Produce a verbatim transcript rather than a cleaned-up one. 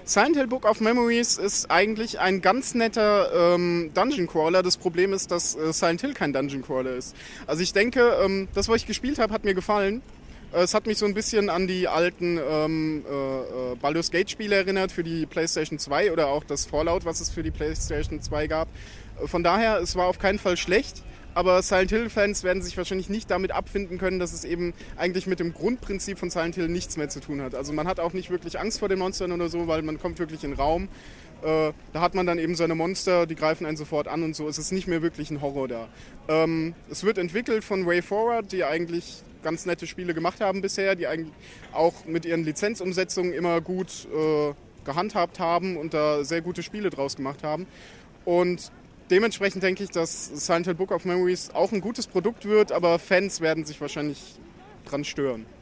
Silent Hill Book of Memories ist eigentlich ein ganz netter ähm, Dungeon Crawler. Das Problem ist, dass äh, Silent Hill kein Dungeon Crawler ist. Also ich denke, ähm, das, was ich gespielt habe, hat mir gefallen. Äh, es hat mich so ein bisschen an die alten ähm, äh, äh, Baldur's Gate Spiele erinnert für die PlayStation zwei oder auch das Fallout, was es für die PlayStation zwei gab. Äh, von daher, es war auf keinen Fall schlecht. Aber Silent Hill-Fans werden sich wahrscheinlich nicht damit abfinden können, dass es eben eigentlich mit dem Grundprinzip von Silent Hill nichts mehr zu tun hat. Also man hat auch nicht wirklich Angst vor den Monstern oder so, weil man kommt wirklich in den Raum. Äh, da hat man dann eben seine Monster, die greifen einen sofort an und so. Es ist nicht mehr wirklich ein Horror da. Ähm, es wird entwickelt von Way Forward, die eigentlich ganz nette Spiele gemacht haben bisher, die eigentlich auch mit ihren Lizenzumsetzungen immer gut äh, gehandhabt haben und da sehr gute Spiele draus gemacht haben. Und dementsprechend denke ich, dass Silent Hill Book of Memories auch ein gutes Produkt wird, aber Fans werden sich wahrscheinlich dran stören.